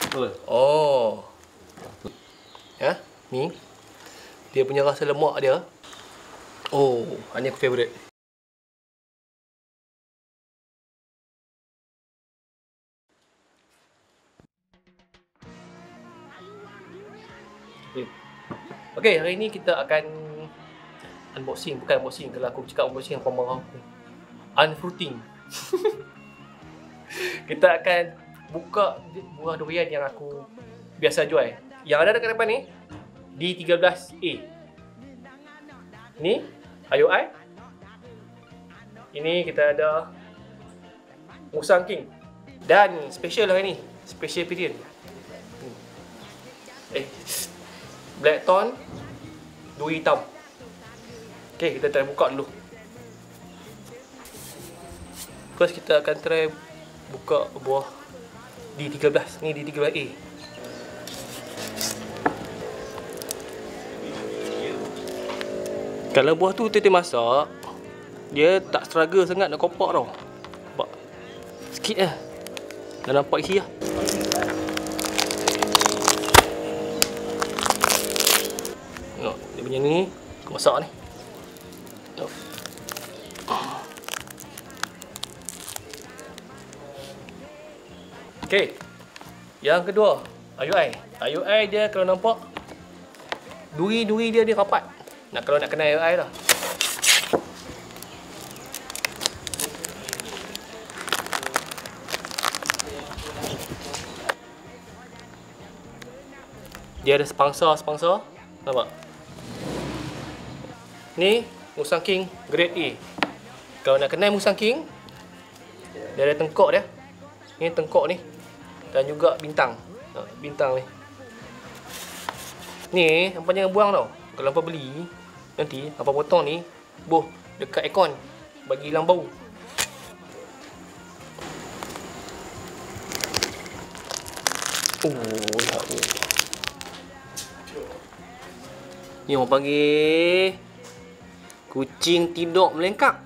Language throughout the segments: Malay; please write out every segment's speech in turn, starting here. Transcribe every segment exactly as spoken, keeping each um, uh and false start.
Betul. Oh. Ya, ni. Dia punya rasa lemak dia. Oh, ini aku favourite. Okay, hari ni kita akan unboxing, bukan unboxing. Kalau aku cakap unboxing, apa marah aku. Unfruiting. Kita akan buka buah durian yang aku biasa jual. Yang ada dekat depan ni D tiga belas A. Ni I O I. Ini kita ada Musang King. Dan special hari ni, special period. Eh, Blackthorn duri hitam. Okay, kita try buka dulu. First kita akan try buka buah D tiga belas. Ni D tiga belas A. Kalau buah tu kita masak, dia tak struggle sangat nak kopak tau. Nampak? Sikit lah. Dah nampak isi lah. Tengok, dia punya ni aku masak ni. Tengok. Okay. Yang kedua, I U I. I U I dia kalau nampak duri-duri dia dia rapat. Nak kalau nak kena I U I lah. Dia ada sepangsa-sepangsa. Nampak? Ni Musang King grade A. Kalau nak kenal Musang King, dia ada tengkok dia. Ni tengkok ni. Dan juga bintang. Bintang ni. Ni hampa jangan buang tau. Kalau hampa beli, nanti hampa potong ni, boh dekat aircon bagi hilang bau. Oh, ya Allah. Ni orang panggil kucing tidur melengkap.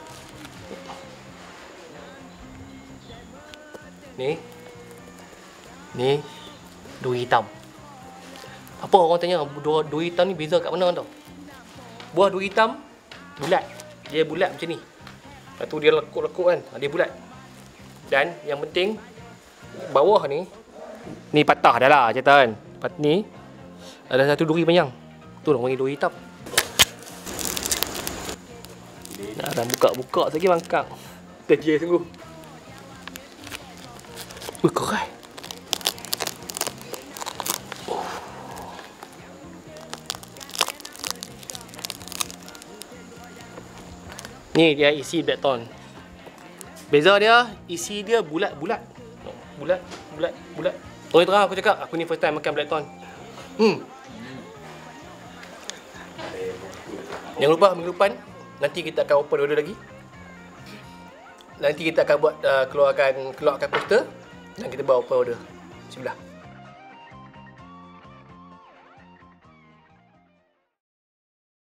Ni. Ni duri hitam. Apa orang tanya duri, duri hitam ni beza kat mana tau? Buah duri hitam bulat. Dia bulat macam ni. Lepas tu dia lekuk-lekuk kan. Dia bulat. Dan yang penting bawah ni ni patah dah lah cerita kan. Lepas ni ada satu duri panjang. Tu orang panggil duri hitam. Nak dah buka-buka lagi bangkang. Terjaya sungguh. Ui, kerai. Ni dia isi Blackthorn. Beza dia, isi dia bulat-bulat. Bulat, bulat, bulat. Terus terang aku cakap, aku ni first time makan Blackthorn. Hmm. Jangan lupa minggu depan nanti kita akan open order lagi. Nanti kita akan buat uh, keluarkan keluarkan poster dan kita buat open order. Bismillah.